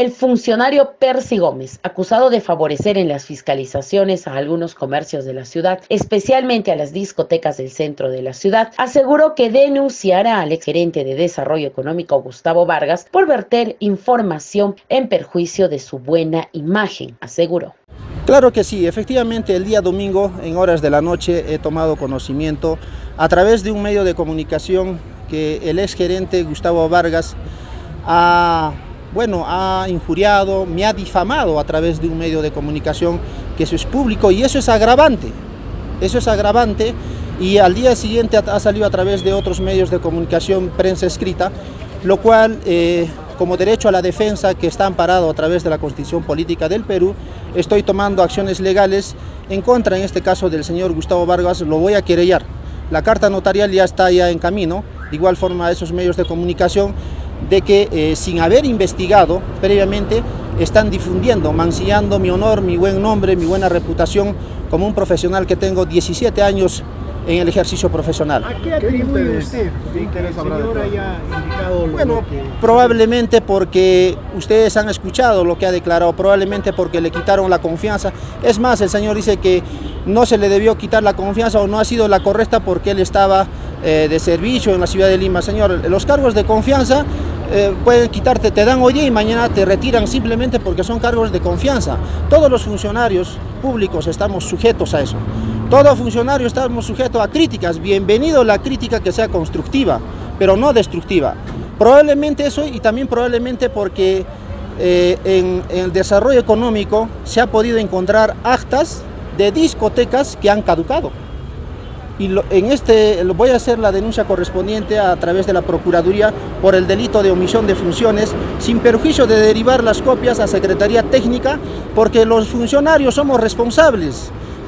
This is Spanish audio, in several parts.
El funcionario Percy Gómez, acusado de favorecer en las fiscalizaciones a algunos comercios de la ciudad, especialmente a las discotecas del centro de la ciudad, aseguró que denunciará al exgerente de Desarrollo Económico Gustavo Vargas por verter información en perjuicio de su buena imagen, aseguró. Claro que sí, efectivamente el día domingo en horas de la noche he tomado conocimiento a través de un medio de comunicación que el exgerente Gustavo Vargas ha injuriado, me ha difamado a través de un medio de comunicación que eso es público y eso es agravante y al día siguiente ha salido a través de otros medios de comunicación, prensa escrita, lo cual como derecho a la defensa que está amparado a través de la Constitución Política del Perú, estoy tomando acciones legales en contra, en este caso del señor Gustavo Vargas, lo voy a querellar. La carta notarial ya está en camino, de igual forma esos medios de comunicación, de que sin haber investigado previamente están difundiendo, mancillando mi honor, mi buen nombre, mi buena reputación como un profesional que tengo 17 años en el ejercicio profesional. ¿A qué atribuye usted que el señor haya indicado lo que... Probablemente porque ustedes han escuchado lo que ha declarado, probablemente porque le quitaron la confianza. Es más, el señor dice que no se le debió quitar la confianza o no ha sido la correcta porque él estaba de servicio en la ciudad de Lima. Señor, los cargos de confianza pueden quitarte, te dan hoy día y mañana te retiran simplemente porque son cargos de confianza. Todos los funcionarios públicos estamos sujetos a eso. Todo funcionario estamos sujetos a críticas. Bienvenido la crítica que sea constructiva, pero no destructiva. Probablemente eso y también probablemente porque en el desarrollo económico se ha podido encontrar actas de discotecas que han caducado. Y voy a hacer la denuncia correspondiente a través de la Procuraduría por el delito de omisión de funciones, sin perjuicio de derivar las copias a Secretaría Técnica, porque los funcionarios somos responsables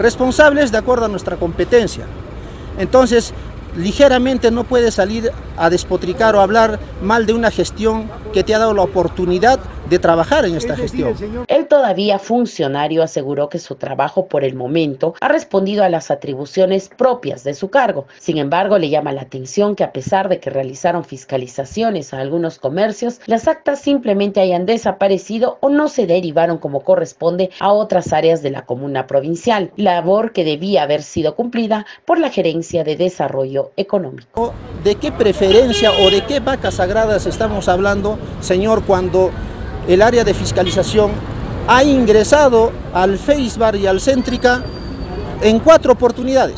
de acuerdo a nuestra competencia. Entonces, ligeramente no puede salir a despotricar o hablar mal de una gestión que te ha dado la oportunidad de trabajar en esta gestión. El todavía funcionario aseguró que su trabajo por el momento ha respondido a las atribuciones propias de su cargo. Sin embargo, le llama la atención que a pesar de que realizaron fiscalizaciones a algunos comercios, las actas simplemente hayan desaparecido o no se derivaron como corresponde a otras áreas de la comuna provincial, labor que debía haber sido cumplida por la Gerencia de Desarrollo Económico. ¿De qué preferencia o de qué vacas sagradas estamos hablando, señor, cuando el área de fiscalización ha ingresado al Feisbar y al Céntrica en 4 oportunidades?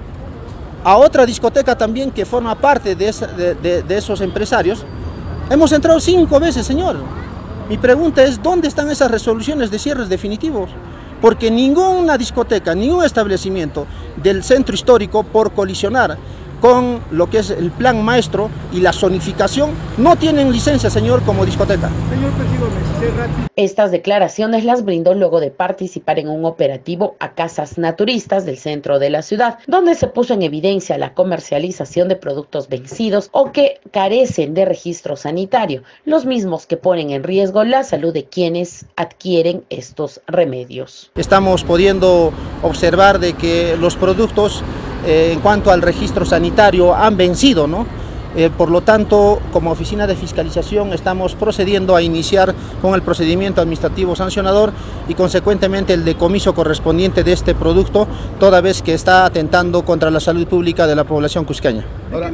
A otra discoteca también que forma parte de esos empresarios, hemos entrado 5 veces, señor. Mi pregunta es, ¿dónde están esas resoluciones de cierres definitivos? Porque ninguna discoteca, ningún establecimiento del centro histórico, por colisionar con lo que es el plan maestro y la zonificación, no tienen licencia, señor, como discoteca. Señor Percy Gómez, estas declaraciones las brindó luego de participar en un operativo a casas naturistas del centro de la ciudad, donde se puso en evidencia la comercialización de productos vencidos o que carecen de registro sanitario, los mismos que ponen en riesgo la salud de quienes adquieren estos remedios. Estamos pudiendo observar de que los productos en cuanto al registro sanitario han vencido, ¿no? Por lo tanto, como oficina de fiscalización estamos procediendo a iniciar con el procedimiento administrativo sancionador y consecuentemente el decomiso correspondiente de este producto, toda vez que está atentando contra la salud pública de la población cusqueña.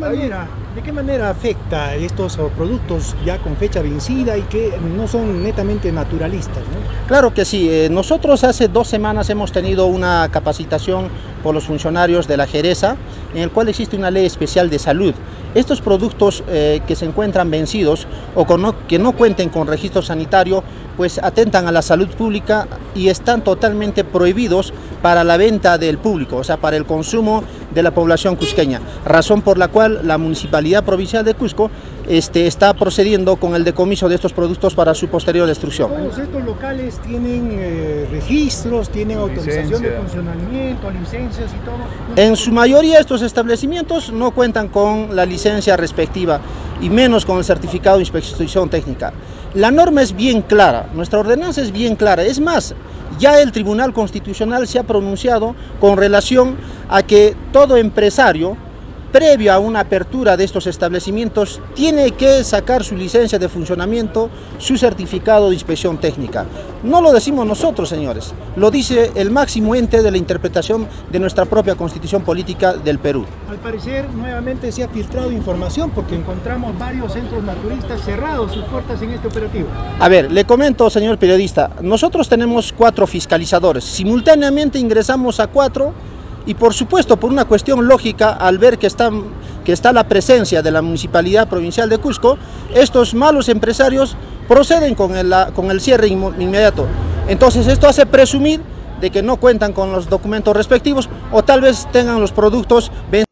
¿De qué manera afecta estos productos ya con fecha vencida y que no son netamente naturalistas, ¿no? Claro que sí. Nosotros hace 2 semanas hemos tenido una capacitación por los funcionarios de la Geresa, en el cual existe una ley especial de salud. Estos productos que se encuentran vencidos o que no cuenten con registro sanitario, pues atentan a la salud pública y están totalmente prohibidos para la venta del público, o sea, para el consumo de la población cusqueña. Razón por la cual la Municipalidad Provincial de Cusco está procediendo con el decomiso de estos productos para su posterior destrucción. ¿Todos estos locales tienen registros, tienen autorización de funcionamiento, licencias y todo? En su mayoría estos establecimientos no cuentan con la licencia respectiva y menos con el certificado de inspección técnica. La norma es bien clara, nuestra ordenanza es bien clara, es más, ya el Tribunal Constitucional se ha pronunciado con relación a que todo empresario previo a una apertura de estos establecimientos, tiene que sacar su licencia de funcionamiento, su certificado de inspección técnica. No lo decimos nosotros, señores, lo dice el máximo ente de la interpretación de nuestra propia Constitución Política del Perú. Al parecer, nuevamente se ha filtrado información porque encontramos varios centros naturistas cerrados sus puertas en este operativo. A ver, le comento, señor periodista, nosotros tenemos 4 fiscalizadores, simultáneamente ingresamos a 4. Y por supuesto, por una cuestión lógica, al ver que está la presencia de la Municipalidad Provincial de Cusco, estos malos empresarios proceden con el cierre inmediato. Entonces esto hace presumir de que no cuentan con los documentos respectivos o tal vez tengan los productos vencidos.